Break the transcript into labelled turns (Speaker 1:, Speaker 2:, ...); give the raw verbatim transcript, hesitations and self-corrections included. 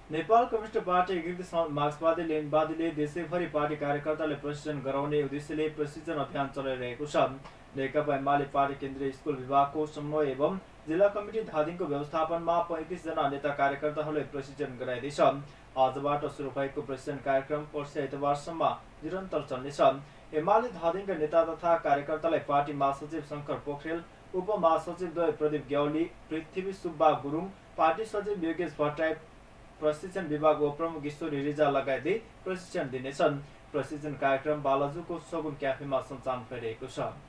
Speaker 1: Nepal communist party एकीकृत मार्क्सवादी लेनिनवादीले देशैभरि पार्टी कार्यकर्ताले प्रशिक्षण गराउने उद्देश्यले प्रशिक्षण अभियान चलाइरहेको छ। नेकपा एमाले पार्टी केन्द्रीय स्कुल विभागको समन्वय एवं जिल्ला कमिटी धादिङको व्यवस्थापनमा पैंतीस जना नेता कार्यकर्ताहरूले प्रशिक्षण गराइँदैछ। आजबाट सुरु भएको प्रशिक्षण कार्यक्रम पर्सि आइतबारसम्म निरन्तर चल्नेछ। एमाले धादिङका नेता तथा कार्यकर्तालाई पार्टी महासचिव शंकर पोखरेल, उप महासचिव द्वय प्रदीप ग्याउली, पृथ्वी सुब्बा गुरुङ, पार्टी सचिव योगेश भट्टराई, प्रशिक्षण विभाग उपप्रमुख ईश्वरी रिजा लगायतले प्रशिक्षण दिनेछन्। प्रशिक्षण कार्यक्रम बालाजुको सगुन क्याफेमा सञ्चालन भइरहेको छ।